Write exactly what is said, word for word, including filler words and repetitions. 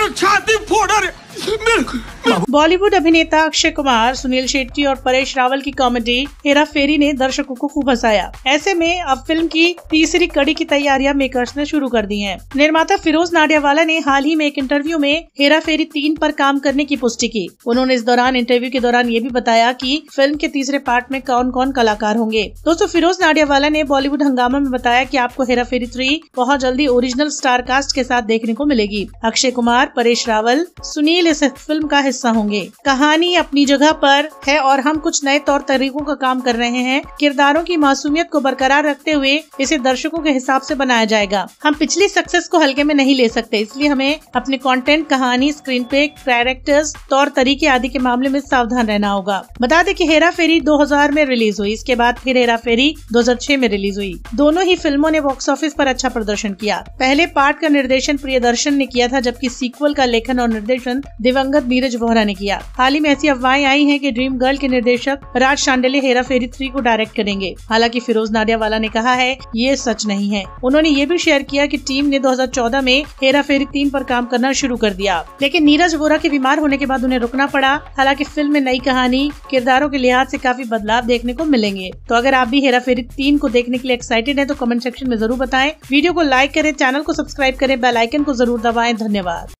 तो छाती फोड़ रहे। बॉलीवुड अभिनेता अक्षय कुमार, सुनील शेट्टी और परेश रावल की कॉमेडी हेरा फेरी ने दर्शकों को खूब हंसाया। ऐसे में अब फिल्म की तीसरी कड़ी की तैयारियां मेकर्स ने शुरू कर दी हैं। निर्माता फिरोज नाडियावाला ने हाल ही में एक इंटरव्यू में हेरा फेरी तीन पर काम करने की पुष्टि की। उन्होंने इस दौरान इंटरव्यू के दौरान ये भी बताया कि फिल्म के तीसरे पार्ट में कौन कौन कलाकार होंगे। दोस्तों, फिरोज नाडियावाला ने बॉलीवुड हंगामा में बताया कि आपको हेरा फेरी थ्री बहुत जल्दी ओरिजिनल स्टार कास्ट के साथ देखने को मिलेगी। अक्षय कुमार, परेश रावल, सुनील इस फिल्म का हिस्सा होंगे। कहानी अपनी जगह पर है और हम कुछ नए तौर तरीकों का काम कर रहे हैं। किरदारों की मासूमियत को बरकरार रखते हुए इसे दर्शकों के हिसाब से बनाया जाएगा। हम पिछली सक्सेस को हल्के में नहीं ले सकते, इसलिए हमें अपने कंटेंट, कहानी, स्क्रीन पे, कैरेक्टर्स, तौर तरीके आदि के मामले में सावधान रहना होगा। बता दें कि हेरा फेरी दो हज़ार में रिलीज हुई। इसके बाद फिर हेरा फेरी दो हज़ार छह में रिलीज हुई। दोनों ही फिल्मों ने बॉक्स ऑफिस पर अच्छा प्रदर्शन किया। पहले पार्ट का निर्देशन प्रियदर्शन ने किया था, जबकि सीक्वल का लेखन और निर्देशन दिवंगत नीरज वोहरा ने किया। हाल ही में ऐसी अफवाहें आई हैं कि ड्रीम गर्ल के निर्देशक राज शांडिल्य हेरा फेरी थ्री को डायरेक्ट करेंगे। हालांकि फिरोज नाडियावाला ने कहा है ये सच नहीं है। उन्होंने ये भी शेयर किया कि टीम ने दो हज़ार चौदह में हेरा फेरी तीन पर काम करना शुरू कर दिया, लेकिन नीरज वोहरा के बीमार होने के बाद उन्हें रुकना पड़ा। हालांकि फिल्म में नई कहानी, किरदारों के लिहाज से काफी बदलाव देखने को मिलेंगे। तो अगर आप भी हेरा फेरी तीन को देखने के लिए एक्साइटेड हैं तो कमेंट सेक्शन में जरूर बताएं। वीडियो को लाइक करें, चैनल को सब्सक्राइब करें, बेल आइकन को जरूर दबाएं। धन्यवाद।